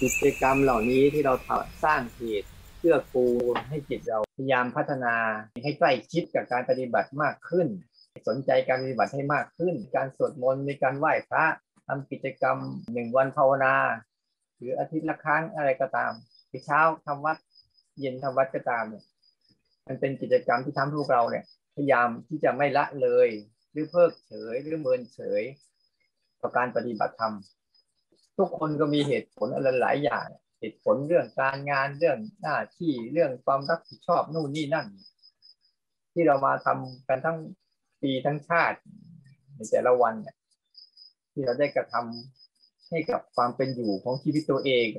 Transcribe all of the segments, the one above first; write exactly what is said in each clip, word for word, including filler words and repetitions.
กิจกรรมเหล่านี้ที่เราสร้างเหตุเพื่อกูลให้จิตเราพยายามพัฒนาให้ใกล้ชิดกับการปฏิบัติมากขึ้นสนใจการปฏิบัติให้มากขึ้นการสวดมนต์ในการไหว้พระทำกิจกรรมหนึ่งวันภาวนาหรืออาทิตย์ละครั้งอะไรก็ตามเช้าทำวัดเย็นทำวัดก็ตามเนี่ยมันเป็นกิจกรรมที่ทำให้พวกเราเนี่ยพยายามที่จะไม่ละเลยหรือเพิกเฉยหรือเมินเฉยต่อการปฏิบัติธรรมทุกคนก็มีเหตุผลอะไรหลายอย่างเหตุผลเรื่องการงานเรื่องหน้าที่เรื่องความรับผิดชอบนู่นนี่นั่นที่เรามาทำกันทั้งปีทั้งชาติในแต่ละวันเนี่ยที่เราได้กระทำให้กับความเป็นอยู่ของชีวิตตัวเอง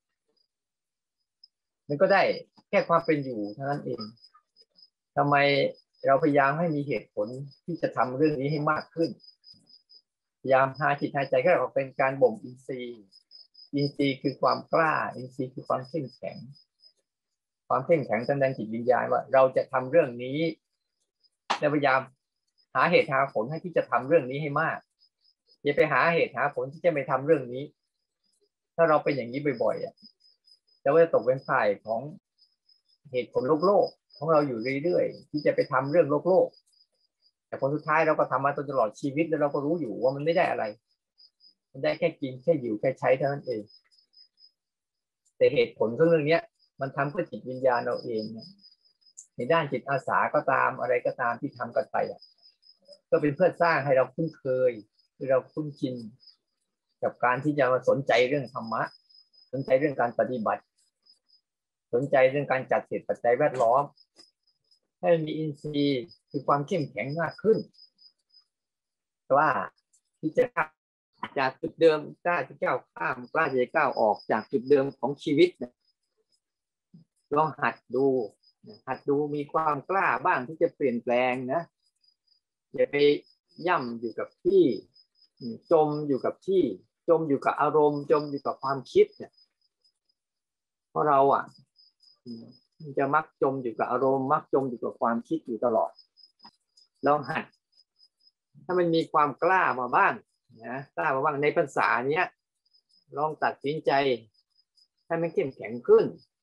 มันก็ได้แค่ความเป็นอยู่เท่านั้นเองทำไมเราพยายามให้มีเหตุผลที่จะทำเรื่องนี้ให้มากขึ้นพยายามหาจิตหายใจก็เป็นการบ่มอินทรีย์อินทรีย์คือความกล้าอินทรีย์คือความเข้มแข็งความเข้มแข็งแสดงจิตวิญญาณว่าเราจะทำเรื่องนี้และพยายามหาเหตุหาผลให้ที่จะทำเรื่องนี้ให้มากอย่าไปหาเหตุหาผลที่จะไม่ทำเรื่องนี้ถ้าเราเป็นอย่างนี้บ่อยๆอ่ะจะว่าจะตกเป็นฝ่ายของเหตุผลโลกโลกของเราอยู่เรื่อยๆที่จะไปทำเรื่องโลกโลกแต่ผลสุดท้ายเราก็ทำมาตลอดชีวิตแล้วเราก็รู้อยู่ว่ามันไม่ได้อะไรมันได้แค่กินแค่อยู่แค่ใช้เท่านั้นเองแต่เหตุผลเรื่องนี้มันทำเพื่อจิตวิญญาณเราเองในด้านจิตอาสาก็ตามอะไรก็ตามที่ทำกันไปก็เป็นเพื่อสร้างให้เราคุ้นเคยให้เราคุ้นชินกับการที่จะมาสนใจเรื่องธรรมะสนใจเรื่องการปฏิบัติสนใจเรื่องการจัดเหตุปัจจัยแวดล้อมให้มีอินทรีย์คือความเข้มแข็งมากขึ้นว่าที่จะจากจุดเดิมกล้าจะก้าวข้ามกล้าจะก้าวออกจากจุดเดิมของชีวิตลองหัดดูหัดดูมีความกล้าบ้างที่จะเปลี่ยนแปลงนะอย่าไปย่ำอยู่กับที่จมอยู่กับที่จมอยู่กับอารมณ์จมอยู่กับความคิดเนี่ยเพราะเราอ่ะจะมักจมอยู่กับอารมณ์มักจมอยู่กับความคิดอยู่ตลอดลองหัดถ้ามันมีความกล้ามาบ้างนะกล้ามาบ้างในภาษาเนี้ยลองตัดสินใจให้มันเข้มแข็งขึ้น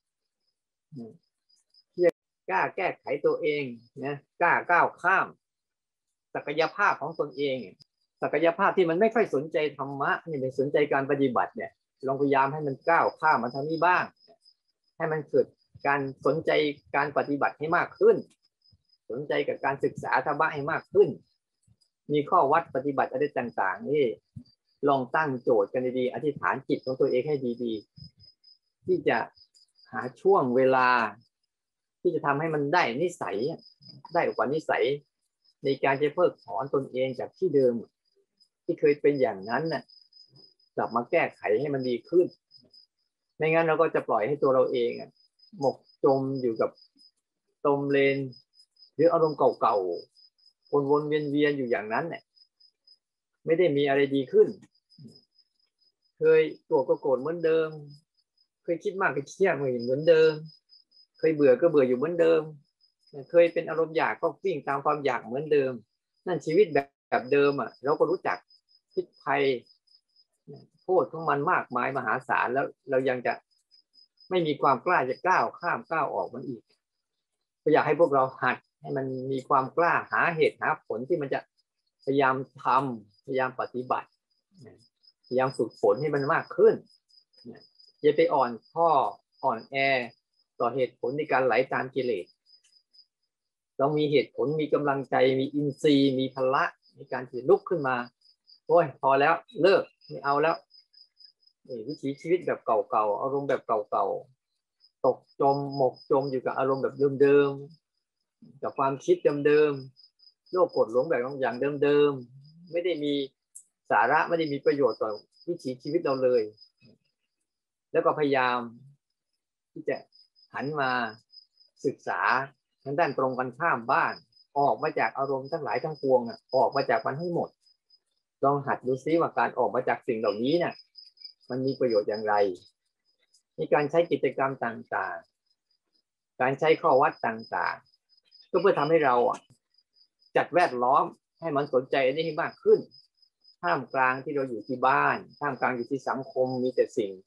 ที่จะกล้าแก้ไขตัวเองนะกล้าก้าวข้ามศักยภาพของตนเองศักยภาพที่มันไม่ค่อยสนใจธรรมะนี่ไม่สนใจการปฏิบัติเนี่ยลองพยายามให้มันก้าวข้ามมาทางนี้บ้างให้มันเกิดการสนใจการปฏิบัติให้มากขึ้นสนใจกับการศึกษาธรรมะให้มากขึ้นมีข้อวัดปฏิบัติอะไรต่างๆนี่ลองตั้งโจทย์กันดีๆอธิษฐานจิตของตัวเองให้ดีๆที่จะหาช่วงเวลาที่จะทำให้มันได้นิสัยได้กว่านิสัยในการจะเพิกถอนตนเองจากที่เดิมที่เคยเป็นอย่างนั้นน่ะกลับมาแก้ไขให้มันดีขึ้นไม่งั้นเราก็จะปล่อยให้ตัวเราเองหมกจมอยู่กับตมเลนหรืออารมณ์เก่าๆวนๆเวียนๆอยู่อย่างนั้นเนี่ยไม่ได้มีอะไรดีขึ้นเคยโกรธก็โกรธเหมือนเดิมเคยคิดมากก็เครียดเหมือนเดิมเคยเบื่อก็เบื่ออยู่เหมือนเดิมเคยเป็นอารมณ์อยากก็วิ่งตามความอยากเหมือนเดิมนั่นชีวิตแบบแบบเดิมอ่ะเราก็รู้จักพิษภัยโทษของมันมากมายมหาศาลแล้วเรายังจะไม่มีความกล้าจะก้าวข้ามก้าวออกมันอีกก็อยากให้พวกเราหัดให้มันมีความกล้าหาเหตุหาผลที่มันจะพยายามทำพยายามปฏิบัติพยายามฝึกฝนให้มันมากขึ้นอย่าไปอ่อนข้ออ่อนแอต่อเหตุผลในการไหลตามกิเลสต้องมีเหตุผลมีกำลังใจมีอินทรีย์มีพละในการที่ลุกขึ้นมาโอ้ยพอแล้วเลิกไม่เอาแล้ววิถีชีวิตแบบเก่าๆอารมณ์แบบเก่าๆตกจมหมกจมอยู่กับอารมณ์แบบเดิมๆกับความคิดเดิมๆโลภโกรธหลงแบบอย่างเดิมๆไม่ได้มีสาระไม่ได้มีประโยชน์ต่อวิถีชีวิตเราเลยแล้วก็พยายามที่จะหันมาศึกษาทางด้านตรงกันข้ามบ้างออกมาจากอารมณ์ทั้งหลายทั้งปวงอ่ะออกมาจากมันให้หมดลองหัดดูซิว่าการออกมาจากสิ่งเหล่านี้เนี่ยมันมีประโยชน์อย่างไรในการใช้กิจกรรมต่างๆการใช้ข้อวัดต่างๆก็เพื่อทำให้เราอ่ะจัดแวดล้อมให้มันสนใจอันนี้ให้มากขึ้นท่ามกลางที่เราอยู่ที่บ้านท่ามกลางอยู่ที่สังคมมีแต่สิ่ง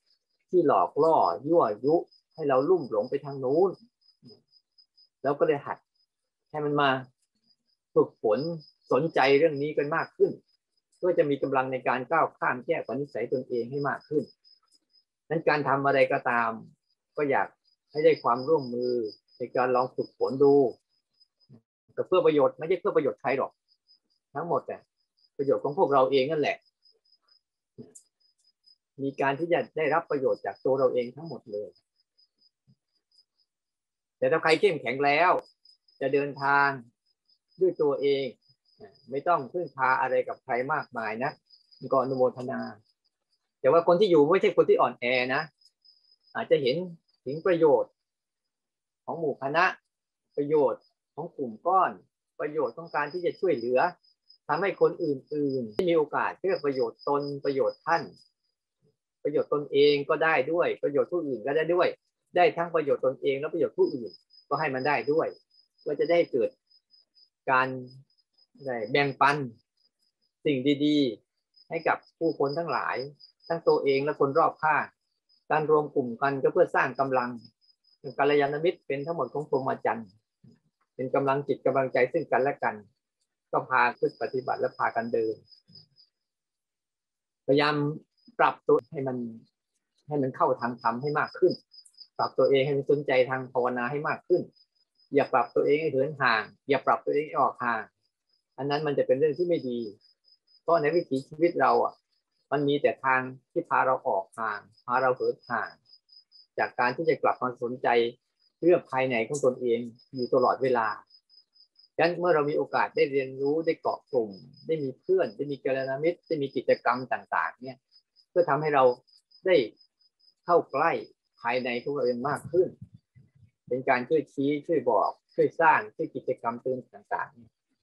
ที่หลอกล่อยั่วยุให้เราลุ่มหลงไปทางนู้นแล้วก็เลยหัดให้มันมาฝึกฝนสนใจเรื่องนี้กันมากขึ้นเพื่อจะมีกำลังในการก้าวข้ามแก้ปัญหานิสัยตนเองให้มากขึ้นนั้นการทำอะไรก็ตามก็อยากให้ได้ความร่วมมือในการลองฝึกฝนดูแต่เพื่อประโยชน์ไม่ใช่เพื่อประโยชน์ใครหรอกทั้งหมดแต่ประโยชน์ของพวกเราเองนั่นแหละมีการที่จะได้รับประโยชน์จากตัวเราเองทั้งหมดเลยแต่ถ้าใครเข้มแข็งแล้วจะเดินทางด้วยตัวเองไม่ต้องพึ่งพาอะไรกับใครมากมายนะก็อนุโมทนาแต่ว่าคนที่อยู่ไม่ใช่คนที่อ่อนแอนะอาจจะเห็นถึงประโยชน์ของหมู่คณะประโยชน์ของกลุ่มก้อนประโยชน์ของการที่จะช่วยเหลือทำให้คนอื่นๆที่มีโอกาสเพื่อประโยชน์ตนประโยชน์ท่านประโยชน์ตนเองก็ได้ด้วยประโยชน์ผู้อื่นก็ได้ด้วยได้ทั้งประโยชน์ตนเองและประโยชน์ผู้อื่นก็ให้มันได้ด้วยก็จะได้เกิดการแบ่งปันสิ่งดีๆให้กับผู้คนทั้งหลายทั้งตัวเองและคนรอบข้างการรวมกลุ่มกันก็เพื่อสร้างกำลังกัลยาณมิตรเป็นทั้งหมดของพรหมจรรย์เป็นกำลังจิตกำลังใจซึ่งกันและกันก็พาขึ้นปฏิบัติและพากันเดินพยายามปรับตัวให้มันให้มันเข้าทางธรรมให้มากขึ้นปรับตัวเองให้มันสนใจทางภาวนาให้มากขึ้นอย่าปรับตัวเองให้เหินห่างอย่าปรับตัวเองให้ออกห่างอันนั้นมันจะเป็นเรื่องที่ไม่ดีเพราะในวิถีชีวิตเราอ่ะมันมีแต่ทางที่พาเราออกห่างพาเราเหินห่างจากการที่จะกลับมาสนใจเรื่องภายในของตนเองอยู่ตลอดเวลาดังนั้นเมื่อเรามีโอกาสได้เรียนรู้ได้เกาะกลุ่มได้มีเพื่อนได้มีกัลยาณมิตรได้มีกิจกรรมต่างๆเนี่ยเพื่อทำให้เราได้เข้าใกล้ภายในของเราเองมากขึ้นเป็นการช่วยชี้ช่วยบอกช่วยสร้างช่วยกิจกรรมตื่นต่างๆ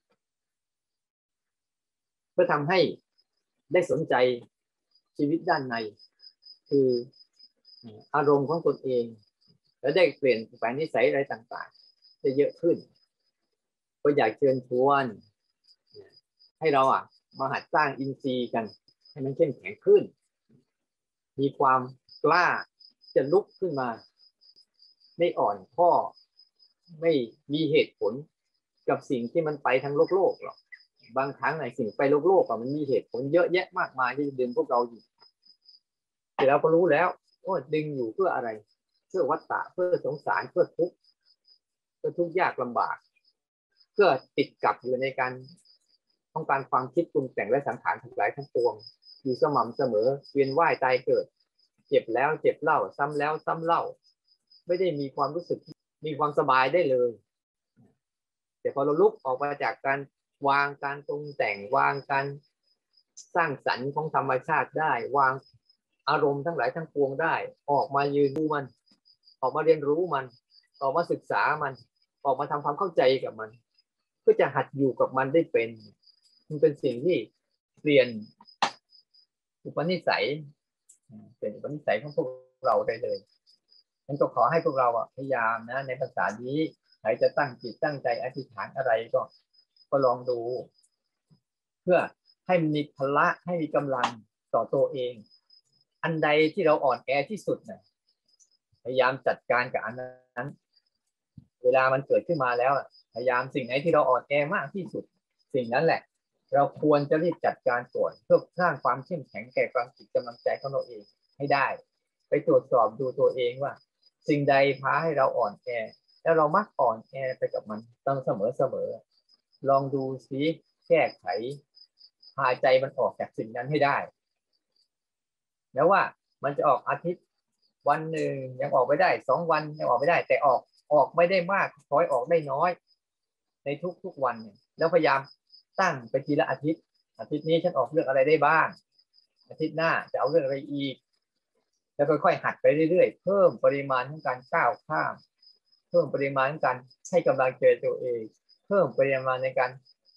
เพื่อทำให้ได้สนใจชีวิตด้านในคืออารมณ์ของตนเองและได้เปลี่ยนแปลงนิสัยอะไรต่างๆได้เยอะขึ้นก็อยากเชิญชวนให้เราอ่ะมาหัดสร้างอินทรีย์กันให้มันเข้มแข็งขึ้นมีความกล้าจะลุกขึ้นมาไม่อ่อนข้อไม่มีเหตุผลกับสิ่งที่มันไปทางโลกโลกหรอกบางครั้งไอ้สิ่งไปโลกโลกอ่ะมันมีเหตุผลเยอะแยะมากมายที่จะดึงพวกเราอยู่แต่เราก็รู้แล้วว่าดึงอยู่เพื่ออะไรเพื่อวัฏฏะเพื่อสงสารเพื่อทุกข์เพื่อทุกข์ยากลำบากเพื่อติดกับอยู่ในการต้องการความคิดปรุงแต่งและสังขารทั้งหลายทั้งปวงอยู่สม่ำเสมอเวียนว่ายตายเกิดเจ็บแล้วเจ็บเล่าซ้ำแล้วซ้ำเล่าไม่ได้มีความรู้สึกมีความสบายได้เลยแต่พอเราลุกออกมาจากการวางการปรุงแต่งวางการสร้างสรรค์ของธรรมชาติได้วางอารมณ์ทั้งหลายทั้งปวงได้ออกมายืนดูมันออกมาเรียนรู้มันออกมาศึกษามันออกมาทำความเข้าใจกับมันเพื่อจะหัดอยู่กับมันได้เป็นมันเป็นสิ่งที่เปลี่ยนอุปนิสัยเป็นอุปนิสัยของพวกเราได้เลยฉันก็ขอให้พวกเราพยายามนะในภาษานี้ใครจะตั้งจิตตั้งใจอธิษฐานอะไรก็ก็ลองดูเพื่อให้มีพละให้มีกำลังต่อตัวเองอันใดที่เราอ่อนแอที่สุดนะพยายามจัดการกับอันนั้นเวลามันเกิดขึ้นมาแล้วพยายามสิ่งไหนที่เราอ่อนแอมากที่สุดสิ่งนั้นแหละเราควรจะรีบจัดการก่อนเพื่อสร้างความเข้มแข็งแก่ความจิตกำลังใจของเราเองให้ได้ไปตรวจสอบดูตัวเองว่าสิ่งใดพาให้เราอ่อนแอแล้วเรามักอ่อนแอไปกับมันต้องเสมอเสมอลองดูซิแก้ไขพาใจมันออกจากสิ่งนั้นให้ได้แล้วว่ามันจะออกอาทิตย์วันหนึ่งยังออกไม่ได้สองวันยังออกไม่ได้แต่ออกออกไม่ได้มากคอยออกได้น้อยในทุกๆวันแล้วพยายามตั้งไปทีละอาทิตย์อาทิตย์นี้ฉันออกเรื่องอะไรได้บ้างอาทิตย์หน้าจะเอาเรื่องอะไรอีกแล้วค่อยๆหัดไปเรื่อยๆเพิ่มปริมาณของการก้าวข้ามเพิ่มปริมาณของการให้กำลังใจตัวเองเพิ่มปริมาณในการ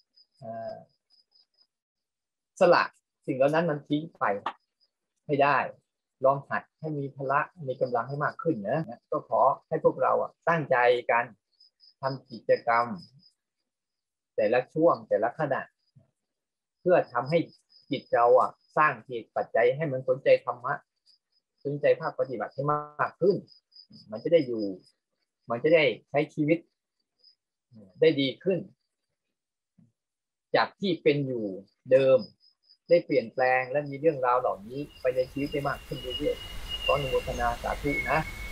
สละสิ่งเหล่านั้นมันทิ้งไปให้ได้ลองหัดให้มีพละมีกำลังให้มากขึ้นนะก็ขอให้พวกเราตั้งใจกันทำกิจกรรมแต่ละช่วงแต่ละขณะเพื่อทำให้จิตเราสร้างเหตุปัจจัยให้มันสนใจธรรมะสนใจภาคปฏิบัติให้มากขึ้นมันจะได้อยู่มันจะได้ใช้ชีวิตได้ดีขึ้นจากที่เป็นอยู่เดิมได้เปลี่ยนแปลงและมีเรื่องราวเหล่านี้ไปในชีวิตได้มากขึ้นเรื่อยๆขออนุโมทนาสาธุนะ